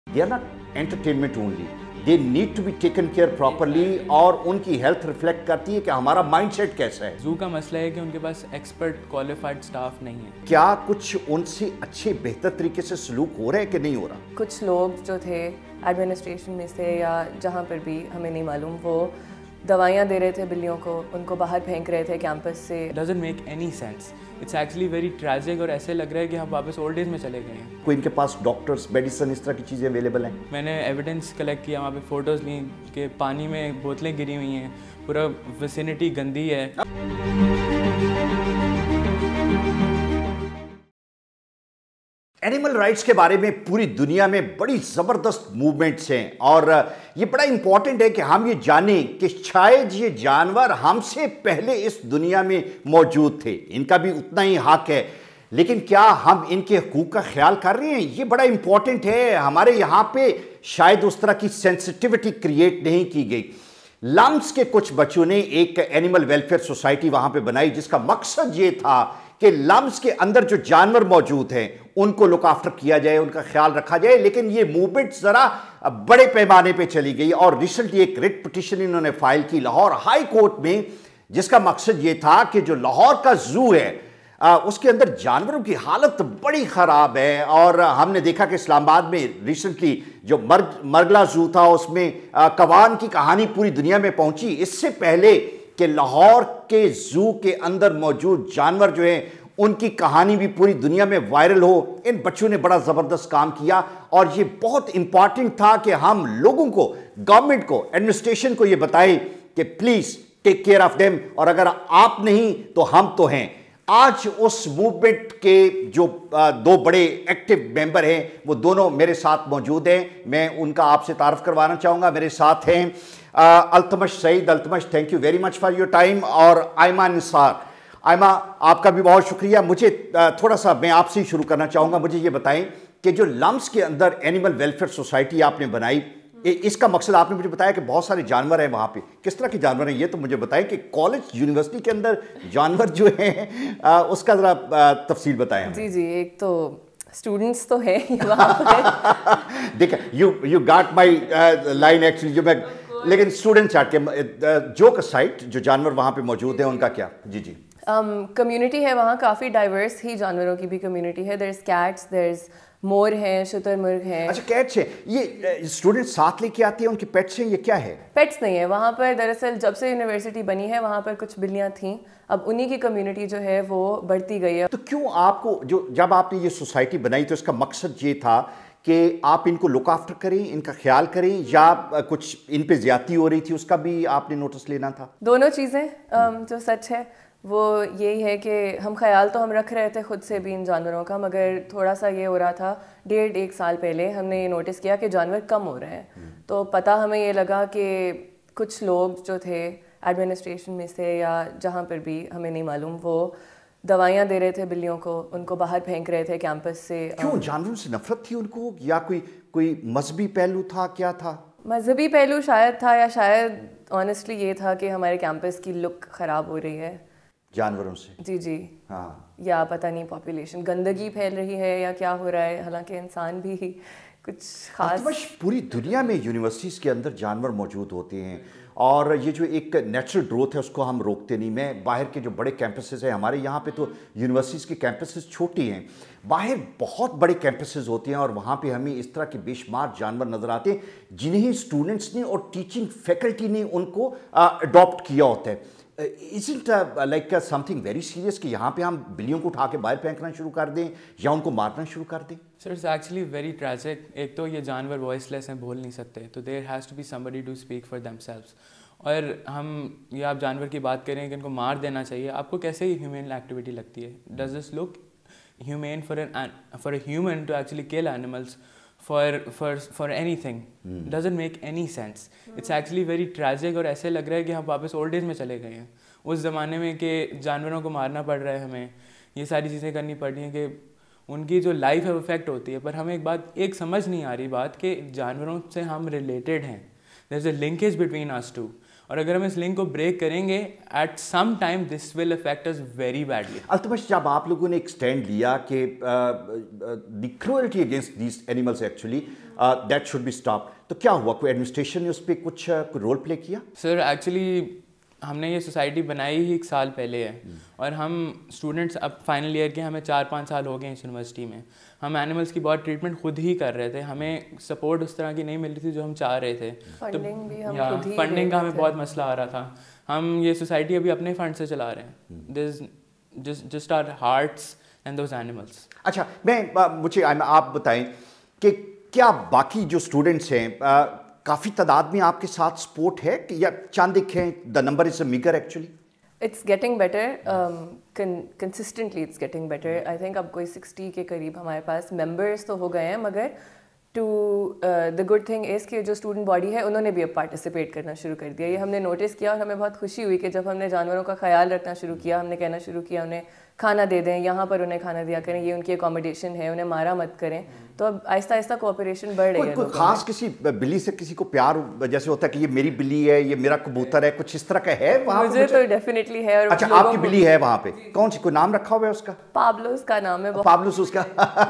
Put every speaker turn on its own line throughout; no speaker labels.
They are not entertainment only. They need to be taken care properly और उनकी health reflect करती है कि हमारा माइंडसेट कैसा है।
जू का मसला है कि उनके पास एक्सपर्ट क्वालिफाइड स्टाफ नहीं है।
क्या कुछ उनसे अच्छे बेहतर तरीके से सलूक हो रहा है कि नहीं हो रहा?
कुछ लोग जो थे एडमिनिस्ट्रेशन में से या जहाँ पर भी हमें नहीं मालूम, वो दवाइयाँ दे रहे थे बिल्लियों को, उनको बाहर फेंक रहे थे कैंपस से।
Doesn't make any sense, it's actually very tragic और ऐसे लग रहा है कि हम वापस ओल्ड एज में चले गए हैं।
कोई इनके पास डॉक्टर्स, मेडिसिन, इस तरह की चीज़ें अवेलेबल हैं?
मैंने एविडेंस कलेक्ट किया, वहाँ पे फ़ोटोज़ ली कि पानी में बोतलें गिरी हुई हैं, पूरा विसिनिटी गंदी है।
एनिमल राइट्स के बारे में पूरी दुनिया में बड़ी ज़बरदस्त मूवमेंट्स हैं और ये बड़ा इम्पॉर्टेंट है कि हम ये जानें कि शायद ये जानवर हमसे पहले इस दुनिया में मौजूद थे, इनका भी उतना ही हक है, लेकिन क्या हम इनके हकूक़ का ख्याल कर रहे हैं? ये बड़ा इम्पॉर्टेंट है। हमारे यहाँ पे शायद उस तरह की सेंसिटिविटी क्रिएट नहीं की गई। लम्स के कुछ बच्चों ने एक एनिमल वेलफेयर सोसाइटी वहाँ पे बनाई जिसका मकसद ये था कि लम्स के अंदर जो जानवर मौजूद हैं उनको लुक आफ्टर किया जाए, उनका ख्याल रखा जाए। लेकिन ये मूवमेंट ज़रा बड़े पैमाने पे चली गई और रिसेंटली एक रिट पिटिशन इन्होंने फाइल की लाहौर हाई कोर्ट में, जिसका मकसद ये था कि जो लाहौर का जू है उसके अंदर जानवरों की हालत बड़ी ख़राब है। और हमने देखा कि इस्लामाबाद में रिसेंटली जो मरगला जू था उसमें कवान की कहानी पूरी दुनिया में पहुंची। इससे पहले कि लाहौर के जू के अंदर मौजूद जानवर जो हैं उनकी कहानी भी पूरी दुनिया में वायरल हो, इन बच्चों ने बड़ा ज़बरदस्त काम किया। और ये बहुत इंपॉर्टेंट था कि हम लोगों को, गवर्नमेंट को, एडमिनिस्ट्रेशन को ये बताएं कि please take care of them, और अगर आप नहीं तो हम तो हैं। आज उस मूवमेंट के जो दो बड़े एक्टिव मेंबर हैं वो दोनों मेरे साथ मौजूद हैं, मैं उनका आपसे तारुफ करवाना चाहूँगा। मेरे साथ हैं Altamash Saeed. Altamash, thank you very much for your time. और आयमा निसार। आयमा, आपका भी बहुत शुक्रिया। मुझे थोड़ा सा मैं आपसे ही शुरू करना चाहूँगा, मुझे ये बताएं कि जो लम्स के अंदर एनिमल वेलफेयर सोसाइटी आपने बनाई, इसका मकसद आपने मुझे बताया कि बहुत सारे जानवर हैं वहाँ पे, किस तरह के जानवर हैं ये तो मुझे बताएं कि कॉलेज यूनिवर्सिटी के अंदर जानवर जो हैं उसका ज़रा तफसील बताएं हमें।
जी जी, एक तो स्टूडेंट्स तो है वहाँ पर।
देखा, you got my line actually, जो मैं, लेकिन स्टूडेंट्स हट के जोक साइट, जो जानवर वहाँ पे मौजूद हैं उनका क्या? जी जी।
कम्युनिटी है वहाँ, काफ़ी डाइवर्स ही जानवरों की भी कम्युनिटी है। There is cats, there is मोर हैं, शुतुरमुर्ग हैं।
अच्छा, कैट्स हैं। ये स्टूडेंट साथ लेके आते हैं, उनके पेट्स हैं, ये क्या है?
पेट्स नहीं है वहाँ पर। दरअसल जब से यूनिवर्सिटी बनी है वहाँ पर कुछ बिल्लियाँ थीं, अब उन्हीं की कम्युनिटी जो है वो बढ़ती गई है।
तो क्यों आपको, जब आपने ये सोसाइटी बनाई तो इसका मकसद ये था कि आप इनको लुक आफ्टर करें, इनका ख्याल करें, या कुछ इन पे ज्यादती हो रही थी उसका भी आपने नोटिस लेना था?
दोनों चीज़ें। जो सच है वो यही है कि हम ख्याल तो हम रख रहे थे खुद से भी इन जानवरों का, मगर थोड़ा सा ये हो रहा था, 1.5 साल पहले हमने ये नोटिस किया कि जानवर कम हो रहे हैं। तो पता हमें ये लगा कि कुछ लोग जो थे एडमिनिस्ट्रेशन में से या जहाँ पर भी हमें नहीं मालूम, वो दवाइयाँ दे रहे थे बिल्लियों को, उनको बाहर फेंक रहे थे कैंपस से।
क्यों? जानवरों से नफरत थी उनको, या कोई मजहबी पहलू था? क्या था?
मजहबी पहलू शायद था, या शायद ऑनेस्टली ये था कि हमारे कैंपस की लुक ख़राब हो रही है
जानवरों से।
जी जी।
हाँ,
या पता नहीं पॉपुलेशन, गंदगी फैल रही है या क्या हो रहा है, हालांकि इंसान भी कुछ खास।
पूरी दुनिया में यूनिवर्सिटीज़ के अंदर जानवर मौजूद होते हैं और ये जो एक नेचुरल ग्रोथ है उसको हम रोकते नहीं। मैं बाहर के जो बड़े कैंपसेस हैं, हमारे यहाँ पे तो यूनिवर्सिटीज़ के कैंपसेस छोटी हैं, बाहर बहुत बड़े कैंपसेस होते हैं और वहाँ पे हमें इस तरह के बेशुमार जानवर नज़र आते हैं जिन्हें स्टूडेंट्स ने और टीचिंग फैकल्टी ने उनको अडॉप्ट किया होता है। Isn't like something very serious कि यहाँ पे हम बिल्लियों को उठा के बाहर फेंकना शुरू कर दें या उनको मारना शुरू कर दें?
Sir, it's actually very tragic. एक तो ये जानवर वॉइसलेस हैं, बोल नहीं सकते, तो there has to be somebody to speak for themselves. और हम ये आप जानवर की बात करें कि इनको मार देना चाहिए, आपको कैसे ही ह्यूमन एक्टिविटी लगती है? Does this look human for a human to actually kill animals for anything? Doesn't make any sense. It's actually very tragic और ऐसे लग रहा है कि हम वापस ओल्ड एज में चले गए हैं, उस ज़माने में कि जानवरों को मारना पड़ रहा है, हमें ये सारी चीज़ें करनी पड़ रही हैं कि उनकी जो लाइफ है इफेक्ट होती है। पर हमें एक समझ नहीं आ रही बात कि जानवरों से हम रिलेटेड हैं, there is a linkage between us two, और अगर हम इस लिंक को ब्रेक करेंगे at some time this will affect us very badly.
Altamash, जब आप लोगों ने एक स्टैंड लिया कि the cruelty against these animals actually, that should be stop. तो क्या हुआ, कोई एडमिनिस्ट्रेशन ने उस पर कुछ रोल प्ले किया?
सर एक्चुअली हमने ये सोसाइटी बनाई ही 1 साल पहले है और हम स्टूडेंट्स अब फाइनल ईयर के, हमें 4-5 साल हो गए इस यूनिवर्सिटी में. हम एनिमल्स की बहुत ट्रीटमेंट खुद ही कर रहे थे, हमें सपोर्ट उस तरह की नहीं मिल रही थी जो हम चाह रहे थे. तो फंडिंग का हमें बहुत मसला आ रहा था. हम ये सोसाइटी अभी अपने फंड से चला रहे हैं. This just our hearts and those animals.
अच्छा, मुझे आप बताएं कि क्या बाकी जो स्टूडेंट्स हैं काफ़ी तादाद में आपके साथ सपोर्ट है कि या चांद देखें the number is meagre actually?
It's getting better, consistently it's getting better. I think अब कोई 60 के करीब हमारे पास मेंबर्स तो हो गए हैं, मगर to the good thing is कि जो स्टूडेंट बॉडी है उन्होंने भी अब पार्टिसिपेट करना शुरू कर दिया. ये हमने नोटिस किया और हमें बहुत खुशी हुई कि जब हमने जानवरों का ख्याल रखना शुरू किया, हमने कहना शुरू किया उन्हें खाना दे दें, यहाँ पर उन्हें खाना दिया करें, ये उनकी अकोमोडेशन है, उन्हें मारा मत करें. तो अब आहिस्ता आहिस्ता कोऑपरेशन बढ़ रही है.
कोई खास किसी बिल्ली से किसी को प्यार जैसे होता है कि ये मेरी बिल्ली है, ये मेरा कबूतर है, कुछ इस तरह का है वहाँ?
मुझे तो डेफिनेटली है. और
अच्छा, आपकी बिल्ली है वहाँ पे? कौन सी, कोई नाम रखा हुआ है उसका?
पाब्लोस का नाम है.
पाब्लोस उसका.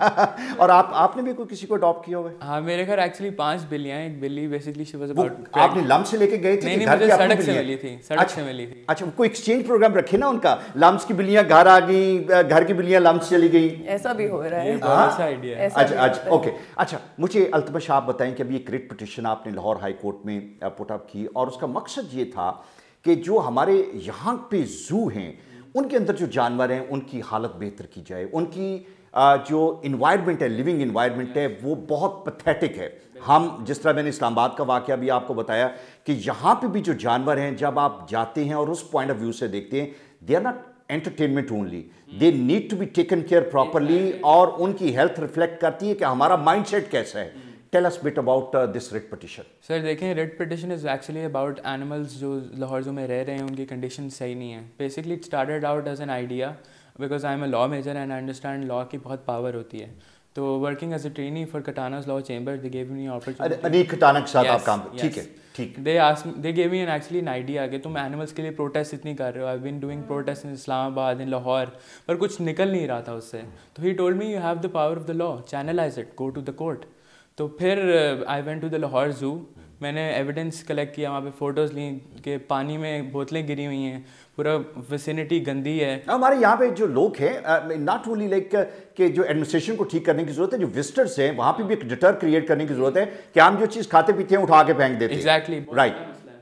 और आपने भी कोई किसी को अडॉप्ट किया हुआ है?
हाँ, मेरे घर एक्चुअली 5 बिल्लियाँ हैं. एक बिल्ली बेसिकली शी वाज अबाउट.
आपने लम्स से लेके गए थे?
नहीं, मुझे सड़क से मिली थी. सड़क से मिली थी.
अच्छा, कोई एक्सचेंज प्रोग्राम रखे ना उनका, लम्स की बिल्लियाँ घर आ गई, घर की बिल्लियाँ लम्स चली गई,
ऐसा भी हो रहा है.
बहुत अच्छा आइडिया है.
अच्छा, ओके. अच्छा, मुझे अल्तमश आप बताएं कि अभी एक रिट पिटिशन आपने लाहौर हाई कोर्ट में पुट अप की और उसका मकसद ये था कि जो हमारे यहाँ पे जू हैं उनके अंदर जो जानवर हैं उनकी हालत बेहतर की जाए. उनकी जो इन्वायरमेंट है, लिविंग इन्वायरमेंट है, वो बहुत पैथेटिक है. हम जिस तरह मैंने इस्लामाबाद का वाक़या भी आपको बताया कि यहाँ पे भी जो जानवर हैं जब आप जाते हैं और उस पॉइंट ऑफ व्यू से देखते हैं, they are not entertainment only, they need to be taken care properly. और उनकी हेल्थ रिफ्लेक्ट करती है कि हमारा माइंडसेट कैसा है. Tell us bit about this writ petition.
Sir देखें, writ petition is actually about animals जो लाहौर ज़ू में रह रहे हैं, उनकी कंडीशन सही नहीं है. Basically it started out as an idea because I am a law major and I understand law की बहुत पावर होती है. तो working as a trainee for कटाना's law chamber, they gave me opportunity.
Aneeq Khatana के साथ आप काम, ठीक है, ठीक.
They gave me an actually an idea कि तुम एनिमल्स के लिए प्रोटेस्ट इतनी कर रहे हो. I been doing protest in Islamabad, in Lahore, पर कुछ निकल नहीं रहा था उससे. तो he told me you have the power of the law, channelize it, go to the court. तो फिर I went to the Lahore zoo. मैंने एविडेंस कलेक्ट किया, वहाँ पे फ़ोटोज़ ली कि पानी में बोतलें गिरी हुई हैं, पूरा विसिनिटी गंदी है.
हमारे यहाँ पे जो लोग हैं, नॉट ओनली लाइक कि जो एडमिनिस्ट्रेशन को ठीक करने की ज़रूरत है, जो विजिटर्स हैं वहाँ पे भी एक डिटर क्रिएट करने की ज़रूरत है कि हम जो चीज़ खाते पीते हैं उठा के फेंक देते हैं.
Exactly,
right.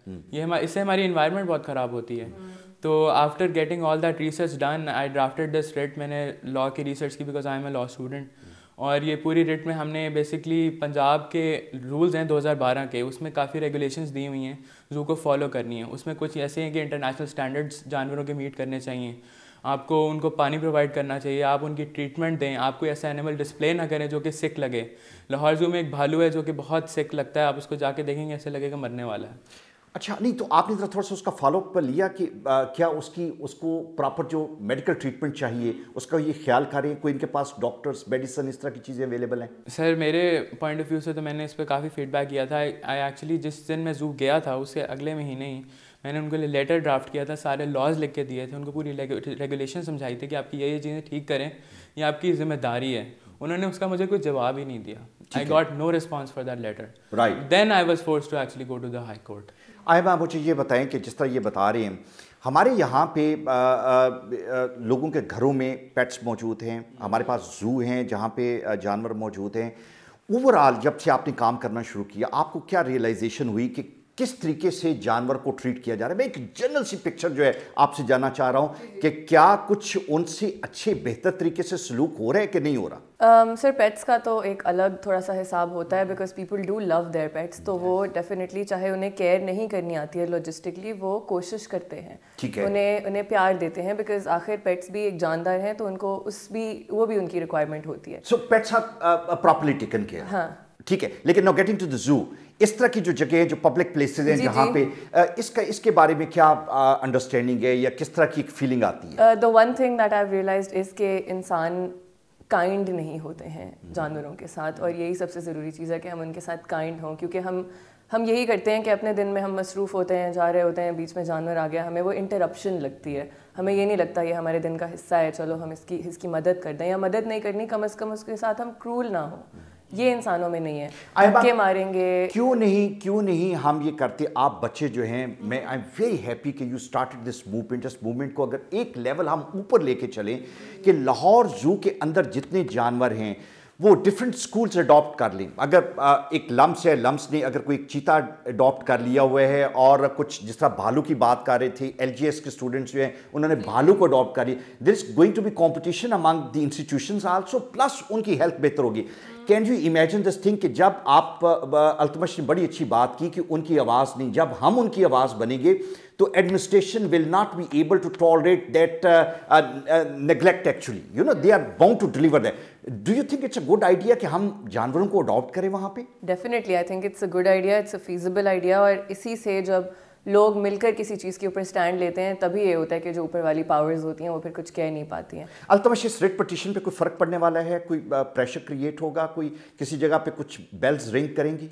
ये इससे हमारी इन्वायरमेंट बहुत ख़राब होती है. तो after getting all that research done, I drafted this writ. मैंने लॉ की रिसर्च की because I am a law student. और ये पूरी रिट में हमने बेसिकली पंजाब के रूल्स हैं 2012 के, उसमें काफ़ी रेगुलेशंस दी हुई हैं ज़ू को फॉलो करनी है. उसमें कुछ ऐसे हैं कि इंटरनेशनल स्टैंडर्ड्स जानवरों के मीट करने चाहिए, आपको उनको पानी प्रोवाइड करना चाहिए, आप उनकी ट्रीटमेंट दें, आप कोई ऐसा एनिमल डिस्प्ले ना करें जो कि सिक लगे. लाहौर ज़ू में एक भालू है जो कि बहुत सिक लगता है, आप उसको जाके देखेंगे ऐसे लगेगा मरने वाला है.
अच्छा, नहीं तो आपने ज़रा थोड़ा सा उसका फॉलोअप पर लिया कि क्या उसको प्रॉपर जो मेडिकल ट्रीटमेंट चाहिए उसका ये ख्याल करें, कोई इनके पास डॉक्टर्स, मेडिसिन, इस तरह की चीज़ें अवेलेबल हैं?
सर मेरे पॉइंट ऑफ व्यू से तो मैंने इस पर काफ़ी फीडबैक किया था. आई एक्चुअली जिस दिन मैं ज़ू गया था उससे अगले महीने ही मैंने उनको लेटर ड्राफ्ट किया था, सारे लॉज लिख के दिए थे, उनको पूरी रेगुलेशन समझाई थी कि आपकी ये चीज़ें ठीक करें, ये आपकी जिम्मेदारी है. उन्होंने उसका मुझे कोई जवाब ही नहीं दिया. I got no response for that letter.
Right.
Then I was forced to actually go to the high court.
Ayma, मुझे ये बताएं कि जिस तरह ये बता रहे हैं, हमारे यहाँ पे लोगों के घरों में पेट्स मौजूद हैं, हमारे पास जू हैं जहाँ पे जानवर मौजूद हैं. ओवरऑल जब से आपने काम करना शुरू किया, आपको क्या रियलाइजेशन हुई कि किस तरीके से जानवर को ट्रीट किया जा रहा है? मैं एक जनरल सी पिक्चर जो है आपसे जानना चाह रहा हूँ कि क्या कुछ उनसे अच्छे बेहतर तरीके से सलूक हो रहा है कि नहीं हो रहा?
सर पेट्स का तो एक अलग थोड़ा सा हिसाब होता है because people do love their pets. तो वो डेफिनेटली चाहे उन्हें केयर नहीं करनी आती है लॉजिस्टिकली, वो कोशिश करते हैं,
ठीक है,
उन्हें प्यार देते हैं बिकॉज आखिर पेट्स भी एक जानदार हैं, तो उनको वो भी उनकी रिक्वायरमेंट होती है.
So pets are properly taken care.
हाँ,
ठीक है. लेकिन now getting to the zoo, इस तरह की जो जगह है, जो पब्लिक प्लेसेस हैं जहाँ पे इसके बारे में क्या अंडरस्टैंडिंग है या किस तरह की फीलिंग आती है?
The one thing that I have realised is के इंसान काइंड नहीं होते हैं जानवरों के साथ, और यही सबसे ज़रूरी चीज़ है कि हम उनके साथ काइंड हों. क्योंकि हम यही करते हैं कि अपने दिन में हम मसरूफ़ होते हैं, जा रहे होते हैं, बीच में जानवर आ गया, हमें वो इंटरप्शन लगती है. हमें ये नहीं लगता ये हमारे दिन का हिस्सा है, चलो हम इसकी मदद कर दें, या मदद नहीं करनी, कम अज़ कम उसके साथ हम क्रूल ना हो. ये इंसानों में नहीं है. धक्के मारेंगे.
क्यों नहीं हम ये करते. आप बच्चे जो हैं, मैं आई एम वेरी हैप्पी कि यू स्टार्टेड दिस मूवमेंट. इस मूवमेंट को अगर एक लेवल हम ऊपर लेके चलें कि लाहौर जू के अंदर जितने जानवर हैं वो डिफरेंट स्कूल्स अडॉप्ट कर लें. अगर एक लम्स है, लम्स ने अगर कोई एक चीता अडॉप्ट कर लिया हुआ है, और कुछ जिस तरह भालू की बात कर रहे थे, LGS के स्टूडेंट्स जो हैं उन्होंने भालू को अडॉप्ट कर लिया. There is going to be competition among the institutions also, plus उनकी हेल्थ बेहतर होगी. Can you imagine this thing कि जब आप अल्तमश ने बड़ी अच्छी बात की कि उनकी आवाज़ नहीं, जब हम उनकी आवाज़ बनेंगे तो administration will not be able to tolerate that neglect. Actually you know they are bound to deliver that. Do you think it's a good idea कि हम जानवरों को अडॉप्ट करें वहाँ पे?
Definitely I think it's a good idea, it's a feasible idea. और इसी से जब लोग मिलकर किसी चीज़ के ऊपर स्टैंड लेते हैं तभी ये होता है कि जो ऊपर वाली पावर्स होती हैं वो फिर कुछ कह नहीं पाती हैं.
अल्तमश, इस रिट पिटीशन पे कोई फ़र्क पड़ने वाला है? कोई प्रेशर क्रिएट होगा? कोई किसी जगह पे कुछ बेल्स रिंग करेंगी?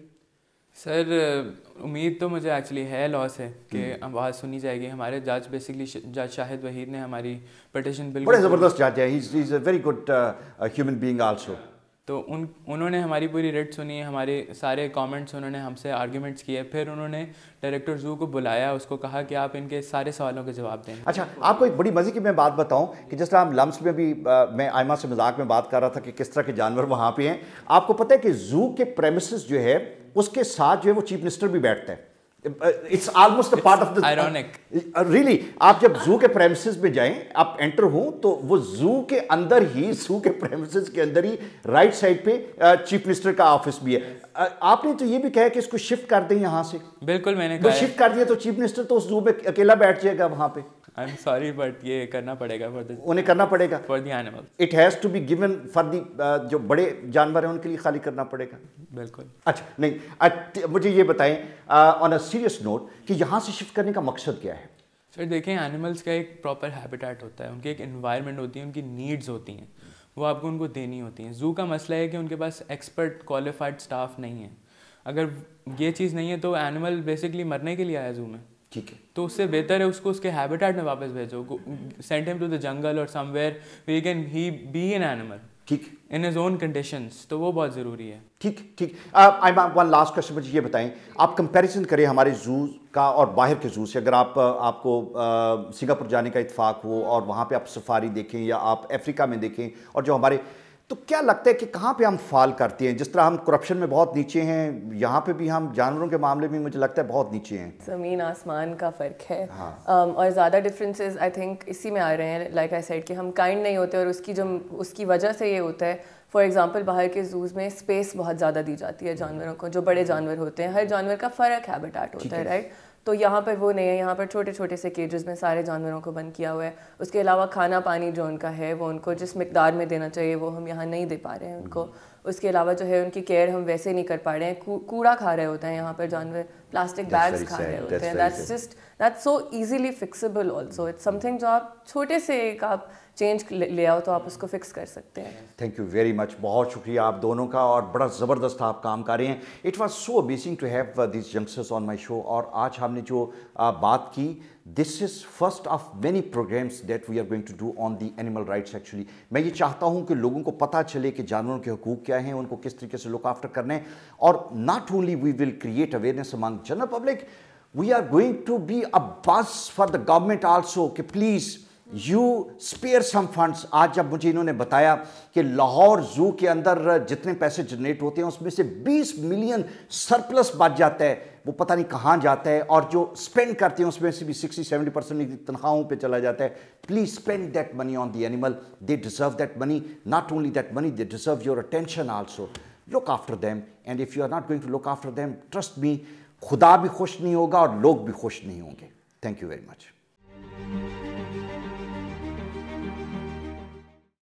सर उम्मीद तो मुझे एक्चुअली है लॉ से कि आवाज़ सुनी जाएगी. हमारे जज बेसिकली जज शाहिद वहीद ने हमारी पिटीशन बिल्कुल
बड़े ज़बरदस्त जज है. He is a very good human being also.
तो उन्होंने हमारी पूरी रिट सुनी, हमारे सारे कमेंट्स उन्होंने हमसे आर्ग्यूमेंट्स किए. फिर उन्होंने डायरेक्टर जू को बुलाया, उसको कहा कि आप इनके सारे सवालों के जवाब दें.
अच्छा, आपको एक बड़ी मज़े की मैं बात बताऊं कि जिस तरह हम लम्स में भी मैं आयमा से मजाक में बात कर रहा था कि किस तरह के जानवर वहाँ पे हैं. आपको पता है कि जू के प्रेमिसेस जो है उसके साथ जो है वो चीफ मिनिस्टर भी बैठता है. It's almost a part of the
ironic.
Really, आप जब जू के प्रेमिसेस में जाएं, आप एंटर हो तो वो जू के अंदर ही, जू के प्रेमिसेस के अंदर ही राइट साइड पे चीफ मिनिस्टर का ऑफिस भी है. आपने तो ये भी कहा कि इसको शिफ्ट कर दें यहाँ से.
बिल्कुल मैंने कहा
शिफ्ट कर दिया तो चीफ मिनिस्टर तो उस जू में अकेला बैठ जाएगा वहाँ पे.
आई एम सॉरी बट ये करना पड़ेगा
उन्हें करना पड़ेगा
for the animal.
It has to be given for the जो बड़े जानवर हैं उनके लिए खाली करना पड़ेगा.
बिल्कुल.
अच्छा नहीं, मुझे ये बताएं ऑन अ सीरियस नोट कि यहाँ से शिफ्ट करने का मकसद क्या है?
सर देखें, एनिमल्स का एक प्रॉपर हैबिटेट होता है, उनकी एक एनवायरनमेंट होती है, उनकी नीड्स होती हैं, वो आपको उनको देनी होती हैं. जू का मसला है कि उनके पास एक्सपर्ट क्वालिफाइड स्टाफ नहीं है. अगर ये चीज़ नहीं है तो एनिमल बेसिकली मरने के लिए आया जू में.
ठीक है,
तो उससे बेहतर है उसको उसके हैबिटेट में वापस भेजो. Send him to the jungle और somewhere we can he be an animal.
ठीक,
इन हिज ओन कंडीशंस. तो वो बहुत ज़रूरी है.
ठीक. आइमा, वन लास्ट क्वेश्चन मुझे ये बताएं, आप कंपैरिजन करें हमारे जू का और बाहर के जू से. अगर आपको सिंगापुर जाने का इत्फाक हो और वहाँ पे आप सफारी देखें या आप अफ्रीका में देखें और जो हमारे, तो क्या लगता है कि कहाँ पे हम फॉल करते हैं? जिस तरह हम करप्शन में बहुत नीचे हैं, यहाँ पे भी हम जानवरों के मामले में मुझे लगता है बहुत नीचे हैं.
ज़मीन आसमान का फ़र्क है.
हाँ.
और ज़्यादा डिफरेंसेस आई थिंक इसी में आ रहे हैं. लाइक आई सेड कि हम काइंड नहीं होते और उसकी वजह से ये होता है. फॉर एग्जांपल बाहर के जूज़ में स्पेस बहुत ज़्यादा दी जाती है जानवरों को. जो बड़े जानवर होते हैं, हर जानवर का फ़र्क हैबिटेट होता है, राइट. तो यहाँ पर वो नहीं है. यहाँ पर छोटे छोटे से केजेस में सारे जानवरों को बंद किया हुआ है. उसके अलावा खाना पानी जो उनका है वो उनको जिस मिकदार में देना चाहिए वो हम यहाँ नहीं दे पा रहे हैं उनको. उसके अलावा जो है उनकी केयर हम वैसे नहीं कर पा रहे हैं. कूड़ा खा रहे होते हैं यहाँ पर जानवर, प्लास्टिक बैग्स खा रहे होते हैं. That's so easily fixable also. It's something जो आप छोटे से एक आप चेंज ले आओ तो आप उसको फिक्स कर सकते हैं.
Thank you very much. बहुत शुक्रिया आप दोनों का, और बड़ा ज़बरदस्त आप काम कर रहे हैं. It was so amazing to have this youngsters on my show. और आज हमने जो बात की, this is first of many programmes that we are going to do on the animal rights. Actually मैं ये चाहता हूँ कि लोगों को पता चले कि जानवरों के हुकूक क्या हैं, उनको किस तरीके से लुक आफ्टर करना है. और not only we will create awareness among general public, we are going to be a bus for the government also कि please you spare some funds. आज जब मुझे इन्होंने बताया कि लाहौर जू के अंदर जितने पैसे जनरेट होते हैं उसमें से 20 मिलियन सरप्लस बच जाता है, वो पता नहीं कहाँ जाता है, और जो स्पेंड करते हैं उसमें से भी 60-70% तनख्वाहों पे चला जाता है. Please spend that money on the animal. They deserve that money. Not only that money, they deserve your attention also. Look after them, and if you are not going to look after them, trust me, खुदा भी खुश नहीं होगा और लोग भी खुश नहीं होंगे. Thank you very much.